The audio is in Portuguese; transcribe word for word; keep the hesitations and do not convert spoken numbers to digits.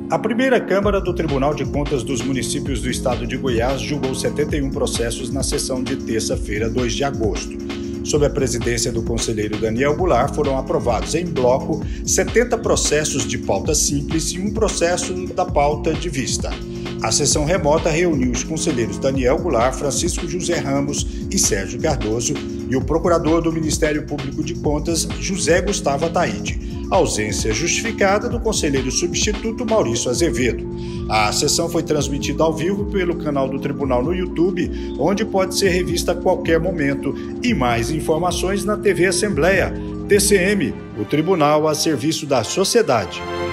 A primeira Câmara do Tribunal de Contas dos Municípios do Estado de Goiás julgou setenta e um processos na sessão de terça-feira, dois de agosto. Sob a presidência do conselheiro Daniel Goulart, foram aprovados em bloco setenta processos de pauta simples e um processo da pauta de vista. A sessão remota reuniu os conselheiros Daniel Goulart, Francisco José Ramos e Sérgio Cardoso e o procurador do Ministério Público de Contas, José Gustavo Ataide. A ausência justificada do conselheiro substituto Maurício Azevedo. A sessão foi transmitida ao vivo pelo canal do Tribunal no YouTube, onde pode ser revista a qualquer momento, e mais informações na T V Assembleia, T C M, o Tribunal a serviço da sociedade.